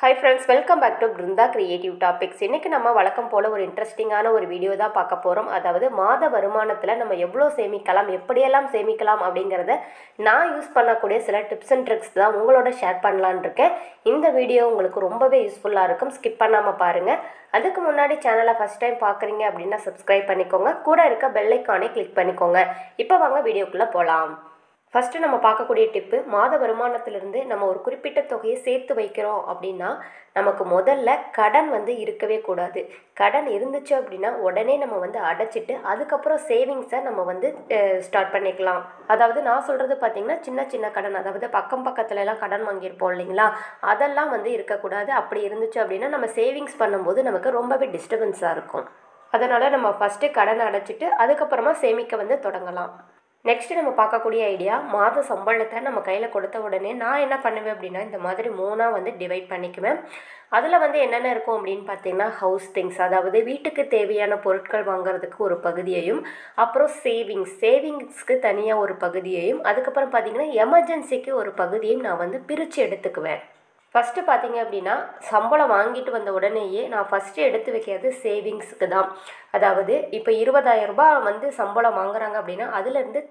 Hi friends, welcome back to Brinda Creative Topics. இன்னைக்கு நம்ம வழக்கம் போல ஒரு இன்ட்ரெஸ்டிங்கான ஒரு வீடியோ தான் பார்க்க போறோம். அதாவது மாத வருமானத்துல நம்ம எவ்வளவு சேமிக்கலாம், எப்படியெல்லாம் சேமிக்கலாம் அப்படிங்கறத நான் யூஸ் பண்ணக்கூடிய சில டிப்ஸ் அண்ட் ட்ரிக்ஸ் தான் உங்களோட ஷேர் பண்ணலாம்னு இருக்கேன். இந்த வீடியோ உங்களுக்கு ரொம்பவே யூஸ்ஃபுல்லா இருக்கும். ஸ்கிப் பண்ணாம பாருங்க. அதுக்கு முன்னாடி சேனலை ஃபர்ஸ்ட் டைம் பார்க்குறீங்க அப்படின்னா சப்ஸ்கிரைப் பண்ணிக்கோங்க. கூட இருக்க பெல் ஐகானை கிளிக் பண்ணிக்கோங்க. இப்போ வாங்க வீடியோக்குள்ள போகலாம். ஃபஸ்ட்டு நம்ம பார்க்கக்கூடிய டிப்பு, மாத வருமானத்திலிருந்து நம்ம ஒரு குறிப்பிட்ட தொகையை சேர்த்து வைக்கிறோம் அப்படின்னா நமக்கு முதல்ல கடன் இருக்கவே கூடாது. கடன் இருந்துச்சு அப்படின்னா உடனே நம்ம அடைச்சிட்டு அதுக்கப்புறம் சேவிங்ஸை நம்ம ஸ்டார்ட் பண்ணிக்கலாம். அதாவது நான் சொல்கிறது பார்த்திங்கன்னா சின்ன சின்ன கடன், அதாவது பக்கத்துலலாம் கடன் வாங்கியிருப்போம் இல்லைங்களா, அதெல்லாம் இருக்கக்கூடாது. அப்படி இருந்துச்சு அப்படின்னா நம்ம சேவிங்ஸ் பண்ணும்போது நமக்கு ரொம்பவே டிஸ்டர்பன்ஸாக இருக்கும். அதனால் நம்ம ஃபஸ்ட்டு கடன் அடைச்சிட்டு அதுக்கப்புறமா சேமிக்க தொடங்கலாம். நெக்ஸ்ட்டு நம்ம பார்க்கக்கூடிய ஐடியா, மாத சம்பளத்தை நம்ம கையில் கொடுத்த உடனே நான் என்ன பண்ணுவேன் அப்படின்னா இந்த மாதிரி 3ஆக டிவைட் பண்ணிக்குவேன். அதில் என்னென்ன இருக்கும் அப்படின்னு பார்த்தீங்கன்னா ஹவுஸ் திங்ஸ், அதாவது வீட்டுக்கு தேவையான பொருட்கள் வாங்குறதுக்கு ஒரு பகுதியையும், அப்புறம் சேவிங்ஸ்க்கு தனியாக ஒரு பகுதியையும், அதுக்கப்புறம் பார்த்திங்கன்னா எமர்ஜென்சிக்கு ஒரு பகுதியையும் நான் பிரித்து எடுத்துக்குவேன். ஃபஸ்ட்டு பார்த்தீங்க அப்படின்னா சம்பளம் வாங்கிட்டு வந்த உடனேயே நான் ஃபஸ்ட்டு எடுத்து வைக்கிறது சேவிங்ஸுக்கு தான். அதாவது இப்போ 20,000 சம்பளம் வாங்குறாங்க அப்படின்னா அதுலேருந்து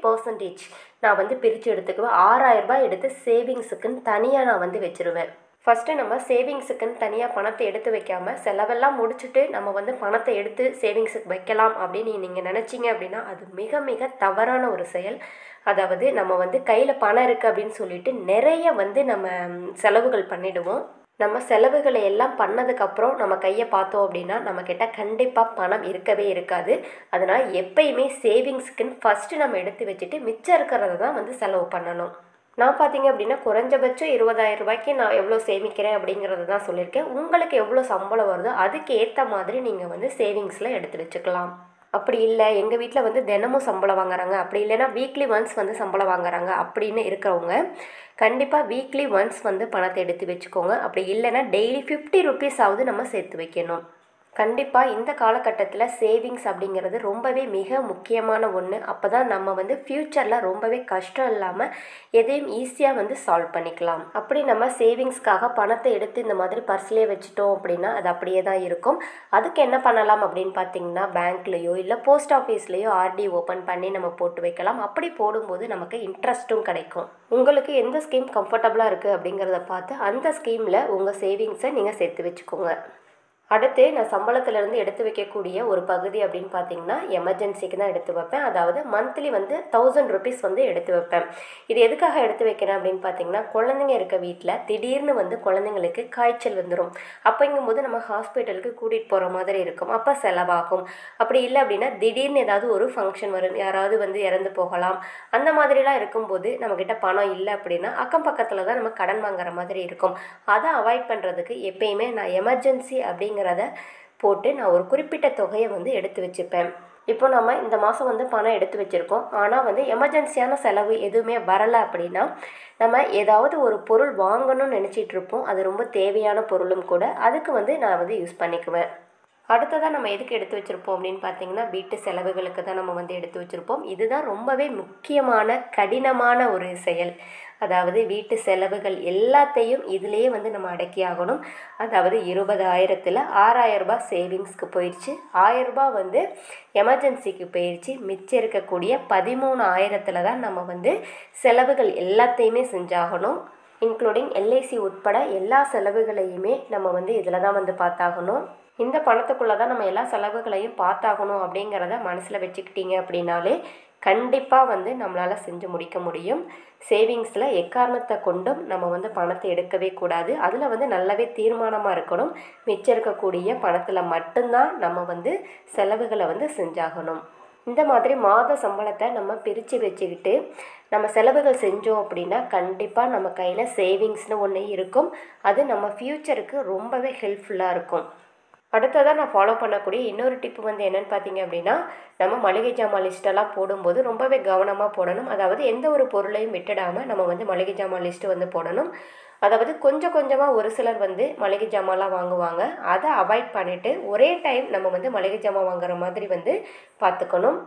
30% நான் பிரித்து எடுத்துக்குவேன். 6,000 எடுத்து சேவிங்ஸுக்குன்னு தனியாக நான் வச்சுருவேன். ஃபஸ்ட்டு நம்ம சேவிங்ஸுக்குன்னு தனியாக பணத்தை எடுத்து வைக்காமல் செலவெல்லாம் முடிச்சுட்டு நம்ம பணத்தை எடுத்து சேவிங்ஸுக்கு வைக்கலாம் அப்படின்னு நீங்கள் நினச்சிங்க அப்படின்னா அது மிக மிக தவறான ஒரு செயல். அதாவது நம்ம கையில் பணம் இருக்குது அப்படின்னு சொல்லிட்டு நிறைய நம்ம செலவுகள் பண்ணிவிடுவோம். நம்ம செலவுகளை எல்லாம் பண்ணதுக்கப்புறம் நம்ம கையை பார்த்தோம் அப்படின்னா நம்மக்கிட்ட கண்டிப்பாக பணம் இருக்கவே இருக்காது. அதனால் எப்பயுமே சேவிங்ஸுக்குன்னு ஃபஸ்ட்டு நம்ம எடுத்து வச்சுட்டு மிச்சம் இருக்கிறத தான் செலவு பண்ணணும். நான் பார்த்தீங்க அப்படின்னா குறைஞ்சபட்சம் 20,000 நான் எவ்வளோ சேமிக்கிறேன் அப்படிங்கிறது தான் சொல்லியிருக்கேன். உங்களுக்கு எவ்வளோ சம்பளம் வருதோ அதுக்கு ஏற்ற மாதிரி நீங்கள் சேவிங்ஸில் எடுத்து வச்சுக்கலாம். அப்படி இல்லை எங்கள் வீட்டில் தினமும் சம்பளம் வாங்குறாங்க, அப்படி இல்லைன்னா வீக்லி ஒன்ஸ் சம்பளம் வாங்குறாங்க அப்படின்னு இருக்கிறவங்க கண்டிப்பாக வீக்லி ஒன்ஸ் பணத்தை எடுத்து வச்சுக்கோங்க. அப்படி இல்லைன்னா டெய்லி 50 rupees நம்ம சேர்த்து வைக்கணும். கண்டிப்பாக இந்த காலகட்டத்தில் சேவிங்ஸ் அப்படிங்கிறது ரொம்பவே மிக முக்கியமான ஒன்று. அப்போ தான் நம்ம ஃப்யூச்சரில் ரொம்பவே கஷ்டம் இல்லாமல் எதையும் ஈஸியாக சால்வ் பண்ணிக்கலாம். அப்படி நம்ம சேவிங்ஸ்க்காக பணத்தை எடுத்து இந்த மாதிரி பர்ஸ்லேயே வச்சுட்டோம் அப்படின்னா அது அப்படியே தான் இருக்கும். அதுக்கு என்ன பண்ணலாம் அப்படின்னு பார்த்தீங்கன்னா பேங்க்லேயோ இல்லை போஸ்ட் ஆஃபீஸ்லேயோ ஆர்டி ஓப்பன் பண்ணி நம்ம போட்டு வைக்கலாம். அப்படி போடும்போது நமக்கு இன்ட்ரெஸ்ட்டும் கிடைக்கும். உங்களுக்கு எந்த ஸ்கீம் கம்ஃபர்டபுளாக இருக்குது அப்படிங்கிறத பார்த்து அந்த ஸ்கீமில் உங்கள் சேவிங்ஸை நீங்கள் சேர்த்து வச்சுக்கோங்க. அடுத்து நான் சம்பளத்திலேருந்து எடுத்து வைக்கக்கூடிய ஒரு பகுதி அப்படின்னு பார்த்தீங்கன்னா எமர்ஜென்சிக்கு தான் எடுத்து வைப்பேன். அதாவது மந்த்லி 1,000 rupees எடுத்து வைப்பேன். இது எதுக்காக எடுத்து வைக்கிறேன் அப்படின்னு பார்த்தீங்கன்னா குழந்தைங்க இருக்க வீட்டில் திடீர்னு குழந்தைங்களுக்கு காய்ச்சல் வந்துடும். அப்படிங்கும்போது நம்ம ஹாஸ்பிட்டலுக்கு கூட்டிகிட்டு போகிற மாதிரி இருக்கும். அப்போ செலவாகும். அப்படி இல்லை அப்படின்னா திடீர்னு ஏதாவது ஒரு ஃபங்க்ஷன் வரும், யாராவது இறந்து போகலாம். அந்த மாதிரிலாம் இருக்கும்போது நம்மக்கிட்ட பணம் இல்லை அப்படின்னா அக்கம் பக்கத்தில் தான் நம்ம கடன் வாங்குற மாதிரி இருக்கும். அதை அவாய்ட் பண்ணுறதுக்கு எப்பயுமே நான் எமர்ஜென்சி அப்படிங்கிறத போட்டு நான் ஒரு குறிப்பிட்ட தொகையை எடுத்து வச்சுப்பேன். இப்போ நம்ம இந்த மாதம் பணம் எடுத்து வச்சுருக்கோம், ஆனால் எமர்ஜென்சியான செலவு எதுவுமே வரலை அப்படின்னா நம்ம ஏதாவது ஒரு பொருள் வாங்கணும்னு நினச்சிட்டு இருப்போம். அது ரொம்ப தேவையான பொருளும் கூட. அதுக்கு நான் யூஸ் பண்ணிக்குவேன். அடுத்ததாக நம்ம எதுக்கு எடுத்து வச்சுருப்போம் அப்படின்னு பார்த்தீங்கன்னா வீட்டு செலவுகளுக்கு தான் நம்ம எடுத்து வச்சுருப்போம். இதுதான் ரொம்பவே முக்கியமான கடினமான ஒரு செயல். அதாவது வீட்டு செலவுகள் எல்லாத்தையும் இதிலேயே நம்ம அடக்கி ஆகணும். அதாவது 20,000ல் 6,000 சேவிங்ஸ்க்கு போயிடுச்சு, 1,000 எமர்ஜென்சிக்கு போயிடுச்சு. மிச்சம் இருக்கக்கூடிய 13,000ல் தான் நம்ம செலவுகள் எல்லாத்தையுமே செஞ்சாகணும். இன்க்ளூடிங் எல்ஐசி உட்பட எல்லா செலவுகளையுமே நம்ம இதில் தான் பார்த்தாகணும். இந்த பணத்துக்குள்ளே தான் நம்ம எல்லா செலவுகளையும் பார்த்தாகணும் அப்படிங்கிறத மனசில் வச்சுக்கிட்டீங்க அப்படின்னாலே கண்டிப்பாக நம்மளால் செஞ்சு முடிக்க முடியும். சேவிங்ஸில் எக்காரணத்தை கொண்டும் நம்ம பணத்தை எடுக்கவே கூடாது. அதில் நல்லாவே தீர்மானமாக இருக்கணும். மிச்சம் இருக்கக்கூடிய பணத்தில் மட்டும்தான் நம்ம செலவுகளை செஞ்சாகணும். இந்த மாதிரி மாத சம்பளத்தை நம்ம பிரித்து வச்சுக்கிட்டு நம்ம செலவுகள் செஞ்சோம் அப்படின்னா கண்டிப்பாக நம்ம கையில் சேவிங்ஸ்னு ஒன்று இருக்கும். அது நம்ம ஃப்யூச்சருக்கு ரொம்பவே ஹெல்ப்ஃபுல்லாக இருக்கும். அடுத்ததாக நான் ஃபாலோ பண்ணக்கூடிய இன்னொரு டிப்பு என்னென்னு பார்த்தீங்க அப்படின்னா நம்ம மளிகை ஜாமான் லிஸ்ட்டெல்லாம் போடும்போது ரொம்பவே கவனமாக போடணும். அதாவது எந்த ஒரு பொருளையும் விட்டுடாமல் நம்ம மளிகை ஜாமான் லிஸ்ட்டு போடணும். அதாவது கொஞ்சம் கொஞ்சமாக ஒரு சிலர் மளிகை ஜாமான்லாம் வாங்குவாங்க. அதை அவாய்ட் பண்ணிவிட்டு ஒரே டைம் நம்ம மளிகை ஜாமான் வாங்குற மாதிரி பார்த்துக்கணும்.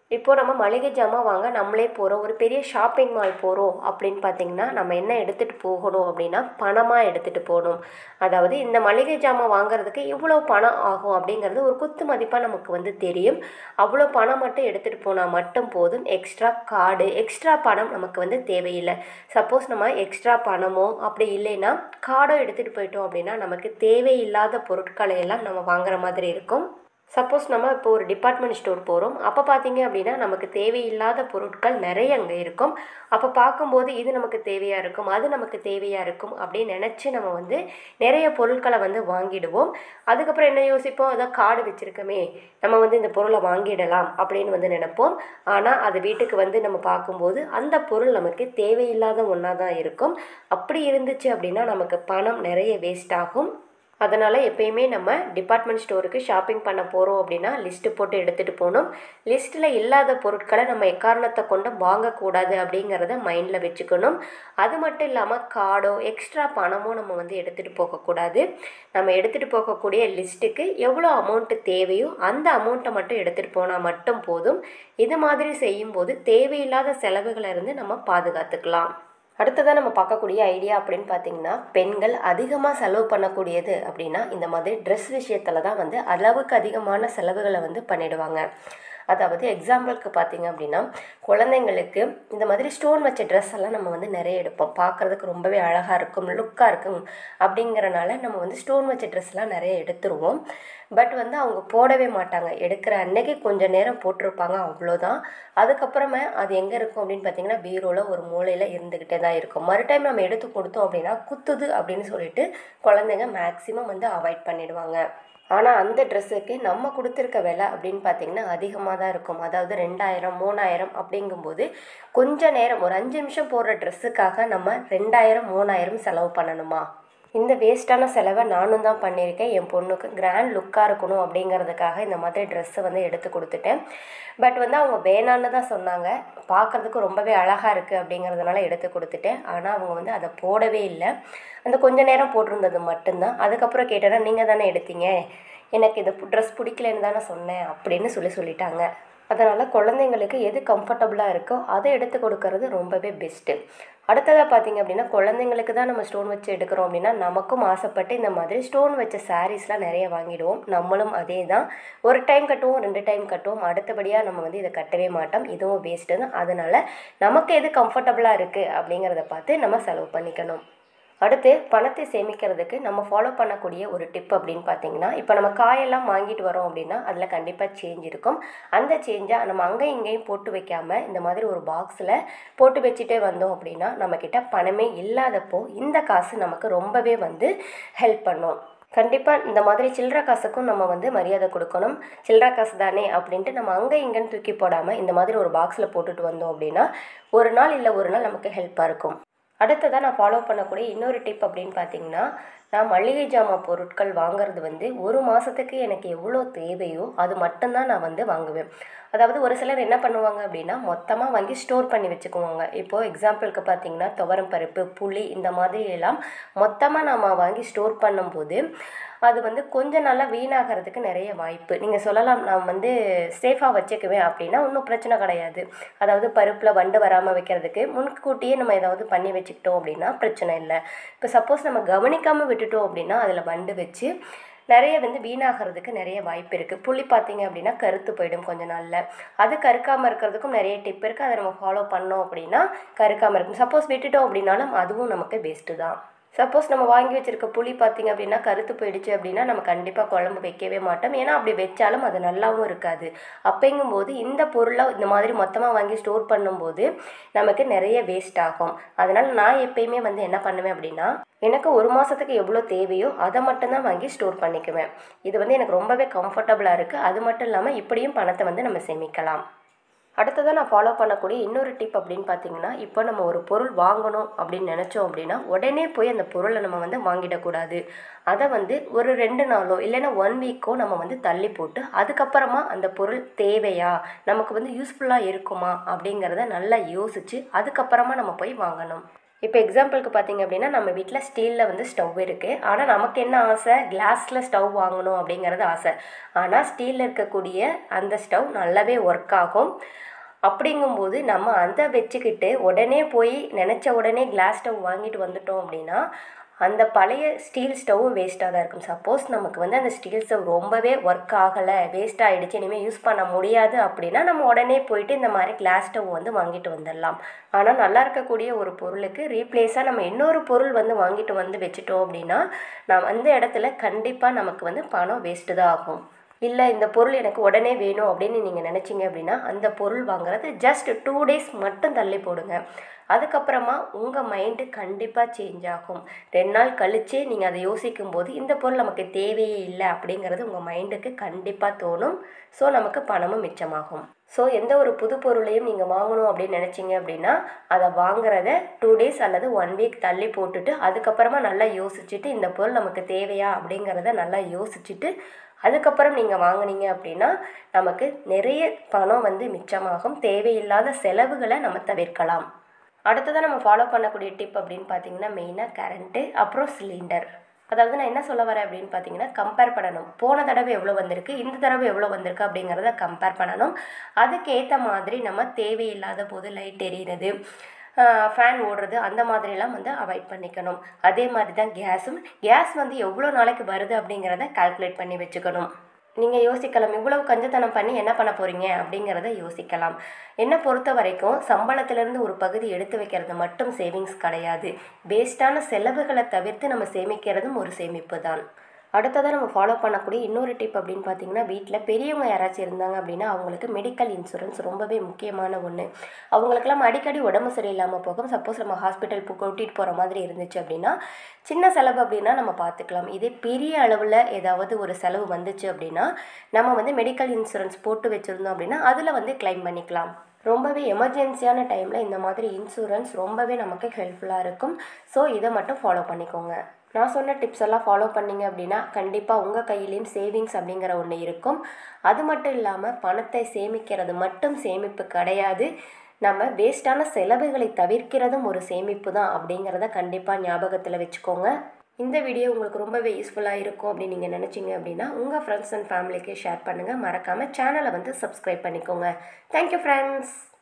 இப்போது நம்ம மளிகை ஜாமான் வாங்க நம்மளே போகிறோம், ஒரு பெரிய ஷாப்பிங் மால் போகிறோம் அப்படின்னு பார்த்திங்கன்னா நம்ம என்ன எடுத்துகிட்டு போகணும் அப்படின்னா பணமாக எடுத்துகிட்டு போகணும். அதாவது இந்த மளிகை ஜாமான் வாங்குறதுக்கு எவ்வளோ பணம் ஆகும் அப்படிங்கிறது ஒரு குத்து மதிப்பாக நமக்கு வந்து தெரியும். அவ்வளோ பணம் மட்டும் எடுத்துகிட்டு போனால் மட்டும் போதும். எக்ஸ்ட்ரா கார்டு, எக்ஸ்ட்ரா பணம் நமக்கு வந்து தேவையில்லை. சப்போஸ் நம்ம எக்ஸ்ட்ரா பணமோ அப்படி இல்லைன்னா கார்டோ எடுத்துகிட்டு போயிட்டோம் அப்படின்னா நமக்கு தேவையில்லாத பொருட்களை எல்லாம் நம்ம வாங்குற மாதிரி இருக்கும். சப்போஸ் நம்ம இப்போ ஒரு டிபார்ட்மெண்ட் ஸ்டோர் போகிறோம், அப்போ பார்த்தீங்க அப்படின்னா நமக்கு தேவையில்லாத பொருட்கள் நிறைய அங்கே இருக்கும். அப்போ பார்க்கும்போது இது நமக்கு தேவையாக இருக்கும், அது நமக்கு தேவையாக இருக்கும் அப்படின்னு நினச்சி நம்ம வந்து நிறைய பொருட்களை வந்து வாங்கிடுவோம். அதுக்கப்புறம் என்ன யோசிப்போம், அதான் கார்டு வச்சுருக்கோமே நம்ம வந்து இந்த பொருளை வாங்கிடலாம் அப்படின்னு வந்து நினைப்போம். ஆனால் அது வீட்டுக்கு வந்து நம்ம பார்க்கும்போது அந்த பொருள் நமக்கு தேவையில்லாத ஒன்றா தான் இருக்கும். அப்படி இருந்துச்சு அப்படின்னா நமக்கு பணம் நிறைய வேஸ்ட் ஆகும். அதனால் எப்பயுமே நம்ம டிபார்ட்மெண்ட் ஸ்டோருக்கு ஷாப்பிங் பண்ண போகிறோம் அப்படின்னா லிஸ்ட்டு போட்டு எடுத்துகிட்டு போகணும். லிஸ்ட்டில் இல்லாத பொருட்களை நம்ம எக்காரணத்தை கொண்டு வாங்கக்கூடாது அப்படிங்கிறத மைண்டில் வச்சுக்கணும். அது மட்டும் இல்லாமல் கார்டோ எக்ஸ்ட்ரா பணமோ நம்ம வந்து எடுத்துகிட்டு போகக்கூடாது. நம்ம எடுத்துகிட்டு போகக்கூடிய லிஸ்ட்டுக்கு எவ்வளோ அமௌண்ட்டு தேவையோ அந்த அமௌண்ட்டை மட்டும் எடுத்துகிட்டு போனால் மட்டும் போதும். இது மாதிரி செய்யும்போது தேவையில்லாத செலவுகளை இருந்து நம்ம பாதுகாத்துக்கலாம். அடுத்ததாக நம்ம பார்க்கக்கூடிய ஐடியா அப்படின்னு பார்த்திங்கன்னா, பெண்கள் அதிகமாக செலவு பண்ணக்கூடியது அப்படின்னா இந்த மாதிரி ட்ரெஸ் விஷயத்தில் தான் வந்து அளவுக்கு அதிகமான செலவுகளை வந்து பண்ணிடுவாங்க. அதாவது எக்ஸாம்பிளுக்கு பார்த்திங்க அப்படின்னா, குழந்தைங்களுக்கு இந்த மாதிரி ஸ்டோன் வச்ச ட்ரெஸ் எல்லாம் நம்ம வந்து நிறைய எடுப்போம். பார்க்குறதுக்கு ரொம்பவே அழகாக இருக்கும், லுக்காக இருக்கும் அப்படிங்கிறனால நம்ம வந்து ஸ்டோன் வச்ச ட்ரெஸ்லாம் நிறைய எடுத்துருவோம். பட் வந்து அவங்க போடவே மாட்டாங்க. எடுக்கிற அன்னைக்கு கொஞ்சம் நேரம் போட்டிருப்பாங்க, அவ்வளோதான். அதுக்கப்புறமா அது எங்கே இருக்கும் அப்படின்னு பார்த்திங்கன்னா பீரோவில் ஒரு மூலையில் இருந்துக்கிட்டே தான் இருக்கும். மறுடைம் நம்ம எடுத்து கொடுத்தோம் அப்படின்னா குத்துது அப்படின்னு சொல்லிட்டு குழந்தைங்க மேக்ஸிமம் வந்து அவாய்ட் பண்ணிடுவாங்க. ஆனால் அந்த ட்ரெஸ்ஸுக்கு நம்ம கொடுத்துருக்க விலை அப்படின்னு பார்த்திங்கன்னா அதிகமாக தான் இருக்கும். அதாவது 2000 3000 அப்படிங்கும்போது கொஞ்ச நேரம் ஒரு 5 நிமிஷம் போடுற ட்ரெஸ்ஸுக்காக நம்ம 2000 3000 செலவு பண்ணணுமா? இந்த வேஸ்ட்டான செலவை நானும் தான் பண்ணியிருக்கேன். என் பொண்ணுக்கு கிராண்ட் லுக்காக இருக்கணும் அப்படிங்கிறதுக்காக இந்த மாதிரி ட்ரெஸ்ஸை வந்து எடுத்து கொடுத்துட்டேன். பட் வந்து அவங்க வேணான்னு தான் சொன்னாங்க. பார்க்குறதுக்கு ரொம்பவே அழகாக இருக்குது அப்படிங்கிறதுனால எடுத்து கொடுத்துட்டேன். ஆனால் அவங்க வந்து அதை போடவே இல்லை. அந்த கொஞ்ச நேரம் போட்டிருந்தது மட்டும்தான். அதுக்கப்புறம் கேட்டேன்னா நீங்கள் தானே எடுத்தீங்க, எனக்கு இந்த ட்ரெஸ் பிடிக்கலன்னு தானே சொன்னேன் அப்படின்னு சொல்லிட்டாங்க. அதனால் குழந்தைங்களுக்கு எது கம்ஃபர்டபுளாக இருக்கோ அதை எடுத்து கொடுக்கறது ரொம்பவே பெஸ்ட்டு. அடுத்ததாக பார்த்திங்க அப்படின்னா, குழந்தைங்களுக்கு தான் நம்ம ஸ்டோன் வச்சு எடுக்கிறோம் அப்படின்னா நமக்கும் ஆசைப்பட்டு இந்த மாதிரி ஸ்டோன் வச்ச சாரீஸ்லாம் நிறைய வாங்கிடுவோம். நம்மளும் அதே தான், ஒரு டைம் கட்டுவோம், 2 டைம் கட்டுவோம், அடுத்தபடியாக நம்ம வந்து இதை கட்டவே மாட்டோம். இதுவும் வேஸ்ட்டு தான். அதனால் நமக்கு எது கம்ஃபர்டபுளாக இருக்குது அப்படிங்கிறத பார்த்து நம்ம செலவு பண்ணிக்கணும். அடுத்து பணத்தை சேமிக்கிறதுக்கு நம்ம ஃபாலோ பண்ணக்கூடிய ஒரு டிப் அப்படின்னு பார்த்திங்கன்னா, இப்போ நம்ம காயெல்லாம் வாங்கிட்டு வரோம் அப்படின்னா அதில் கண்டிப்பாக சேஞ்ச் இருக்கும். அந்த சேஞ்சை நம்ம அங்கேயும் இங்கேயும் போட்டு வைக்காமல் இந்த மாதிரி ஒரு பாக்ஸில் போட்டு வச்சுட்டே வந்தோம் அப்படின்னா நம்மக்கிட்ட பணமே இல்லாதப்போ இந்த காசு நமக்கு ரொம்பவே வந்து ஹெல்ப் பண்ணும். கண்டிப்பாக இந்த மாதிரி சில்லற காசுக்கும் நம்ம வந்து மரியாதை கொடுக்கணும். சில்லற காசு தானே அப்படின்ட்டு நம்ம அங்கே இங்கேன்னு தூக்கி போடாமல் இந்த மாதிரி ஒரு பாக்ஸில் போட்டுட்டு வந்தோம் அப்படின்னா ஒரு நாள் இல்லை ஒரு நாள் நமக்கு ஹெல்ப்பாக இருக்கும். அடுத்ததாக நான் ஃபாலோ பண்ணக்கூடிய இன்னொரு டிப் அப்படின்னு பார்த்திங்கன்னா, நான் மளிகை ஜாமான் பொருட்கள் வாங்குறது வந்து ஒரு மாதத்துக்கு எனக்கு எவ்வளோ தேவையோ அது மட்டும்தான் நான் வந்து வாங்குவேன். அதாவது ஒரு சிலர் என்ன பண்ணுவாங்க அப்படின்னா மொத்தமாக வாங்கி ஸ்டோர் பண்ணி வச்சுக்குவாங்க. இப்போது எக்ஸாம்பிளுக்கு பார்த்திங்கன்னா துவரம் பருப்பு, புளி இந்த மாதிரி எல்லாம் மொத்தமாக நம்ம வாங்கி ஸ்டோர் பண்ணும்போது அது வந்து கொஞ்சம் நல்லா வீணாகிறதுக்கு நிறைய வாய்ப்பு. நீங்கள் சொல்லலாம் நான் வந்து சேஃபாக வச்சுக்குவேன் அப்படின்னா ஒன்றும் பிரச்சனை கிடையாது. அதாவது பருப்பில் வண்டு வராமல் வைக்கிறதுக்கு முன்கூட்டியே நம்ம ஏதாவது பண்ணி வச்சுக்கிட்டோம் அப்படின்னா பிரச்சனை இல்லை. இப்போ சப்போஸ் நம்ம கவனிக்காமல் விட்டுட்டோம் அப்படின்னா அதில் வண்டு வச்சு நிறைய வந்து வீணாகிறதுக்கு நிறைய வாய்ப்பு இருக்குது. புளி பார்த்திங்க அப்படின்னா கருத்து போயிடும் கொஞ்ச நாளில். அது கருக்காமல் இருக்கிறதுக்கும் நிறைய டிப் இருக்குது. அதை நம்ம ஃபாலோ பண்ணோம் அப்படின்னா கருக்காமல் இருக்கும். சப்போஸ் விட்டுட்டோம் அப்படின்னாலும் அதுவும் நமக்கு பெஸ்ட்டு தான். சப்போஸ் நம்ம வாங்கி வச்சுருக்க புளி பார்த்திங்க அப்படின்னா கருத்து போயிடுச்சு அப்படின்னா நம்ம கண்டிப்பாக குழம்பு வைக்கவே மாட்டோம். ஏன்னா அப்படி வச்சாலும் அது நல்லாவும் இருக்காது. அப்படிங்கும்போது இந்த பொருளை இந்த மாதிரி மொத்தமாக வாங்கி ஸ்டோர் பண்ணும்போது நமக்கு நிறைய வேஸ்ட் ஆகும். அதனால் நான் எப்பயுமே வந்து என்ன பண்ணுவேன் அப்படின்னா, எனக்கு ஒரு மாதத்துக்கு எவ்வளோ தேவையோ அதை மட்டும்தான் வாங்கி ஸ்டோர் பண்ணிக்குவேன். இது வந்து எனக்கு ரொம்பவே கம்ஃபர்டபுளாக இருக்குது. அது மட்டும் இல்லாமல் இப்படியும் பணத்தை வந்து நம்ம சேமிக்கலாம். அடுத்ததாக நான் ஃபாலோ பண்ணக்கூடிய இன்னொரு டிப் அப்படின்னு பார்த்திங்கன்னா, இப்போ நம்ம ஒரு பொருள் வாங்கணும் அப்படின்னு நினச்சோம் அப்படின்னா உடனே போய் அந்த பொருளை நம்ம வந்து வாங்கிடக்கூடாது. அதை வந்து ஒரு 2 நாளோ இல்லைன்னா 1 வீக்கோ நம்ம வந்து தள்ளி போட்டு அதுக்கப்புறமா அந்த பொருள் தேவையா, நமக்கு வந்து யூஸ்ஃபுல்லாக இருக்குமா அப்படிங்கிறத நல்லா யோசித்து அதுக்கப்புறமா நம்ம போய் வாங்கணும். இப்போ எக்ஸாம்பிளுக்கு பார்த்தீங்க அப்படின்னா நம்ம வீட்டில் ஸ்டீலில் வந்து ஸ்டவ் இருக்குது. ஆனால் நமக்கு என்ன ஆசை, கிளாஸில் ஸ்டவ் வாங்கணும் அப்படிங்கிறது ஆசை. ஆனால் ஸ்டீலில் இருக்கக்கூடிய அந்த ஸ்டவ் நல்லாவே ஒர்க் ஆகும். அப்படிங்கும்போது நம்ம அதை வச்சுக்கிட்டு உடனே போய் நினச்ச உடனே கிளாஸ் ஸ்டவ் வாங்கிட்டு வந்துட்டோம் அப்படின்னா அந்த பழைய ஸ்டீல் ஸ்டவ்வும் வேஸ்ட்டாக தான் இருக்கும். சப்போஸ் நமக்கு வந்து அந்த ஸ்டீல் ஸ்டவ் ரொம்பவே ஒர்க் ஆகலை, வேஸ்ட் ஆகிடுச்சு, இனிமேல் யூஸ் பண்ண முடியாது அப்படின்னா நம்ம உடனே போயிட்டு இந்த மாதிரி கிளாஸ் ஸ்டவ் வந்து வாங்கிட்டு வந்துடலாம். ஆனால் நல்லா இருக்கக்கூடிய ஒரு பொருளுக்கு ரீப்ளேஸாக நம்ம இன்னொரு பொருள் வந்து வாங்கிட்டு வந்து வச்சுட்டோம் அப்படின்னா நான் அந்த இடத்துல கண்டிப்பாக நமக்கு வந்து பணம் வேஸ்ட்டு தான் ஆகும். இல்லை இந்த பொருள் எனக்கு உடனே வேணும் அப்படின்னு நீங்கள் நினச்சிங்க அப்படின்னா அந்த பொருள் வாங்குறது ஜஸ்ட் 2 days மட்டும் தள்ளி போடுங்க. அதுக்கப்புறமா உங்கள் மைண்டு கண்டிப்பாக சேஞ்ச் ஆகும். 2 நாள் கழித்து நீங்கள் அதை யோசிக்கும் போது இந்த பொருள் நமக்கு தேவையே இல்லை அப்படிங்கிறது உங்கள் மைண்டுக்கு கண்டிப்பாக தோணும். ஸோ நமக்கு பணமும் மிச்சமாகும். ஸோ எந்த ஒரு புது பொருளையும் நீங்கள் வாங்கணும் அப்படின்னு நினச்சிங்க அப்படின்னா அதை வாங்குறத 2 days அல்லது 1 week தள்ளி போட்டுட்டு அதுக்கப்புறமா நல்லா யோசிச்சுட்டு இந்த பொருள் நமக்கு தேவையா அப்படிங்கிறத நல்லா யோசிச்சுட்டு அதுக்கப்புறம் நீங்கள் வாங்கினீங்க அப்படின்னா நமக்கு நிறைய பணம் வந்து மிச்சமாகும். தேவையில்லாத செலவுகளை நம்ம தவிர்க்கலாம். அடுத்ததாக நம்ம ஃபாலோ பண்ணக்கூடிய டிப் அப்படின்னு பார்த்தீங்கன்னா மெயினாக கரண்ட்டு, அப்புறம் சிலிண்டர். அதாவது நான் என்ன சொல்ல வரேன் அப்படின்னு பார்த்தீங்கன்னா கம்பேர் பண்ணணும். போன தடவை எவ்வளோ வந்திருக்கு, இந்த தடவை எவ்வளோ வந்திருக்கு அப்படிங்கிறத கம்பேர் பண்ணணும். அதுக்கேற்ற மாதிரி நம்ம தேவையில்லாத போது லைட் எரியிறது, ஃபேன் ஓடுறது அந்த மாதிரிலாம் வந்து அவாய்ட் பண்ணிக்கணும். அதே மாதிரி தான் கேஸ் வந்து எவ்வளோ நாளைக்கு வருது அப்படிங்கிறத கால்குலேட் பண்ணி வச்சுக்கணும். நீங்கள் யோசிக்கலாம் இவ்வளவு கஞ்சத்தனம் பண்ணி என்ன பண்ண போகிறீங்க அப்படிங்கிறத யோசிக்கலாம். என்னை பொறுத்த வரைக்கும் சம்பளத்திலேருந்து ஒரு பகுதி எடுத்து வைக்கிறது மட்டும் சேவிங்ஸ் கிடையாது. வேஸ்ட்டான செலவுகளை தவிர்த்து நம்ம சேமிக்கிறதும் ஒரு சேமிப்பு தான். அடுத்ததாக நம்ம ஃபாலோ பண்ணக்கூடிய இன்னொரு டிப் அப்படின்னு பார்த்தீங்கன்னா வீட்டில் பெரியவங்க யாராச்சும் இருந்தாங்க அப்படின்னா அவங்களுக்கு மெடிக்கல் இன்சூரன்ஸ் ரொம்பவே முக்கியமான ஒன்று. அவங்களுக்கெல்லாம் அடிக்கடி உடம்பு சரியில்லாமல் போகும். சப்போஸ் நம்ம ஹாஸ்பிட்டல் கூட்டிகிட்டு போகிற மாதிரி இருந்துச்சு அப்படின்னா சின்ன செலவு அப்படின்னா நம்ம பார்த்துக்கலாம். இதே பெரிய அளவில் ஏதாவது ஒரு செலவு வந்துச்சு அப்படின்னா நம்ம வந்து மெடிக்கல் இன்சூரன்ஸ் போட்டு வச்சுருந்தோம் அப்படின்னா அதில் வந்து கிளைம் பண்ணிக்கலாம். ரொம்பவே எமர்ஜென்சியான டைமில் இந்த மாதிரி இன்சூரன்ஸ் ரொம்பவே நமக்கு ஹெல்ப்ஃபுல்லாக இருக்கும். ஸோ இதை மட்டும் ஃபாலோ பண்ணிக்கோங்க. நான் சொன்ன டிப்ஸ் எல்லாம் ஃபாலோ பண்ணிங்க அப்படின்னா கண்டிப்பாக உங்கள் கையிலையும் சேவிங்ஸ் அப்படிங்கிற ஒன்று இருக்கும். அது மட்டும் இல்லாமல் பணத்தை சேமிக்கிறது மட்டும் சேமிப்பு கிடையாது. நம்ம வேஸ்ட்டான செலவுகளை தவிர்க்கிறதும் ஒரு சேமிப்பு தான் அப்படிங்கிறத கண்டிப்பாக ஞாபகத்தில் வச்சுக்கோங்க. இந்த வீடியோ உங்களுக்கு ரொம்பவே யூஸ்ஃபுல்லாக இருக்கும் அப்படின்னு நீங்கள் நினச்சிங்க அப்படின்னா உங்கள் ஃப்ரெண்ட்ஸ் அண்ட் ஃபேமிலிக்கு ஷேர் பண்ணுங்கள். மறக்காமல் சேனலை வந்து சப்ஸ்கிரைப் பண்ணிக்கோங்க. Thank you friends.